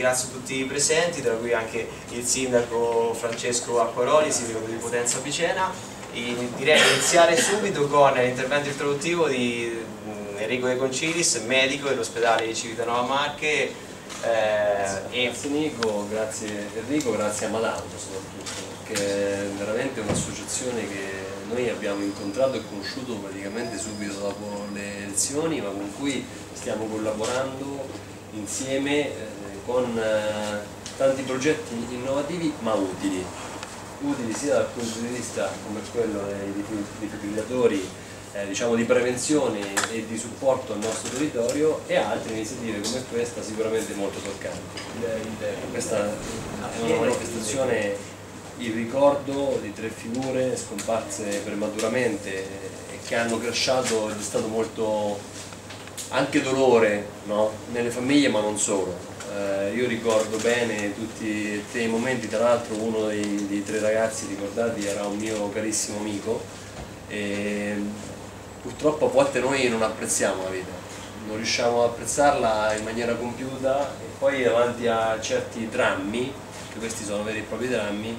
ringrazio tutti i presenti, tra cui anche il sindaco Francesco Acquaroli, sindaco di Potenza Picena. Direi di iniziare subito con l'intervento introduttivo di Enrico De Concilis, medico dell'ospedale di Civitanova Marche. Grazie Nico, grazie Enrico, grazie a Madame soprattutto, che è veramente un'associazione che noi abbiamo incontrato e conosciuto praticamente subito dopo le elezioni, ma con cui stiamo collaborando insieme con tanti progetti innovativi ma utili sia dal punto di vista come quello dei defibrillatori, diciamo di prevenzione e di supporto al nostro territorio, e altre iniziative come questa sicuramente molto toccanti. Questa è una manifestazione in ricordo di 3 figure scomparse prematuramente e che hanno lasciato, ed è stato molto anche dolore, no? Nelle famiglie, ma non solo. Io ricordo bene tutti i momenti, tra l'altro uno dei 3 ragazzi ricordati era un mio carissimo amico, e purtroppo a volte noi non apprezziamo la vita, non riusciamo ad apprezzarla in maniera compiuta, e poi davanti a certi drammi, che questi sono veri e propri drammi,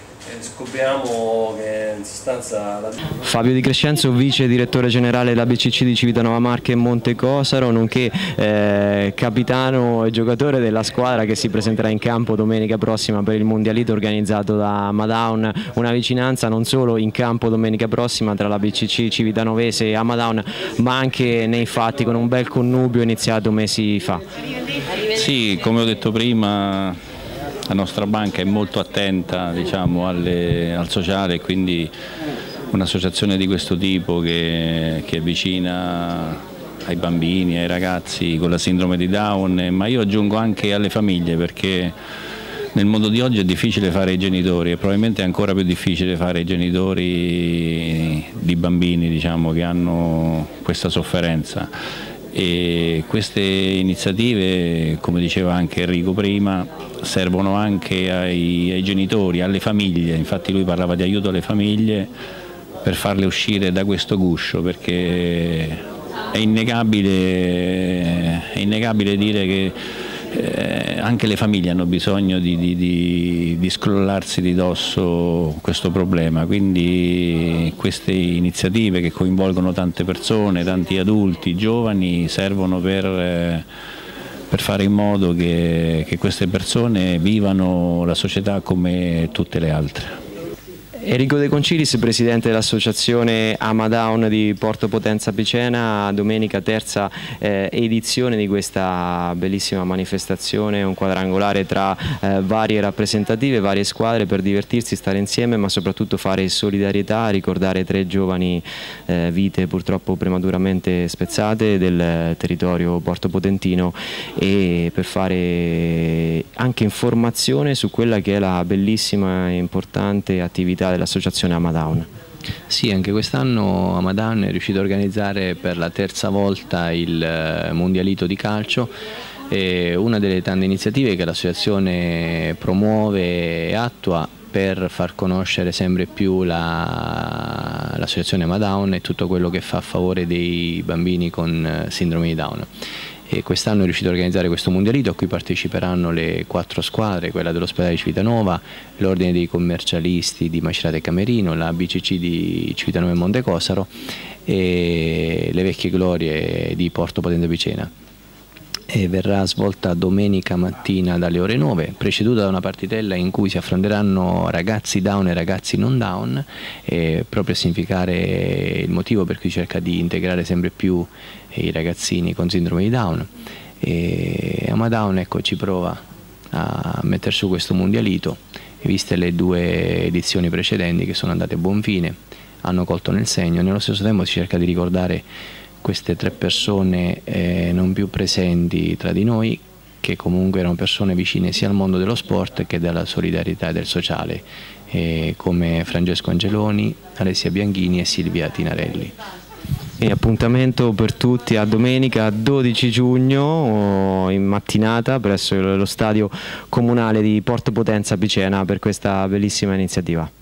scopriamo che in sostanza... Fabio Di Crescenzo, vice direttore generale della BCC di Civitanova Marche e Montecosaro, nonché capitano e giocatore della squadra che si presenterà in campo domenica prossima per il mondialito organizzato da Amadown. Una vicinanza non solo in campo domenica prossima tra la BCC civitanovese e Amadown, ma anche nei fatti, con un bel connubio iniziato mesi fa. Sì, come ho detto prima, la nostra banca è molto attenta, diciamo, al sociale, quindi un'associazione di questo tipo che è vicina ai bambini, ai ragazzi con la sindrome di Down, ma io aggiungo anche alle famiglie, perché nel mondo di oggi è difficile fare i genitori, e probabilmente è ancora più difficile fare i genitori di bambini, diciamo, che hanno questa sofferenza. E queste iniziative, come diceva anche Enrico prima, servono anche ai genitori, alle famiglie. Infatti lui parlava di aiuto alle famiglie per farle uscire da questo guscio, perché è innegabile dire che anche le famiglie hanno bisogno di scrollarsi di dosso questo problema, quindi queste iniziative che coinvolgono tante persone, tanti adulti, giovani, servono per fare in modo che queste persone vivano la società come tutte le altre. Enrico De Concilis, presidente dell'associazione Amadown di Porto Potenza Picena, domenica 3ª edizione di questa bellissima manifestazione, un quadrangolare tra varie rappresentative, varie squadre per divertirsi, stare insieme, ma soprattutto fare solidarietà, ricordare 3 giovani vite purtroppo prematuramente spezzate del territorio portopotentino, e per fare anche informazione su quella che è la bellissima e importante attività dell'associazione Amadown. Sì, anche quest'anno Amadown è riuscito a organizzare per la 3ª volta il mondialito di calcio, una delle tante iniziative che l'associazione promuove e attua per far conoscere sempre più l'associazione Amadown e tutto quello che fa a favore dei bambini con sindrome di Down. Quest'anno è riuscito a organizzare questo mondialito a cui parteciperanno le 4 squadre, quella dell'ospedale di Civitanova, l'ordine dei commercialisti di Macerata e Camerino, la BCC di Civitanova e Montecosaro e le vecchie glorie di Porto Potenza Picena. E verrà svolta domenica mattina dalle ore 9, preceduta da una partitella in cui si affronteranno ragazzi down e ragazzi non down, proprio a significare il motivo per cui cerca di integrare sempre più i ragazzini con sindrome di Down. E Amadown, ecco, ci prova a mettere su questo mondialito, e viste le 2 edizioni precedenti che sono andate a buon fine, hanno colto nel segno. Nello stesso tempo si cerca di ricordare queste 3 persone non più presenti tra di noi, che comunque erano persone vicine sia al mondo dello sport che della solidarietà e del sociale, come Francesco Angeloni, Alessia Bianchini e Silvia Tinarelli. E appuntamento per tutti a domenica 12 giugno in mattinata presso lo stadio comunale di Porto Potenza Picena per questa bellissima iniziativa.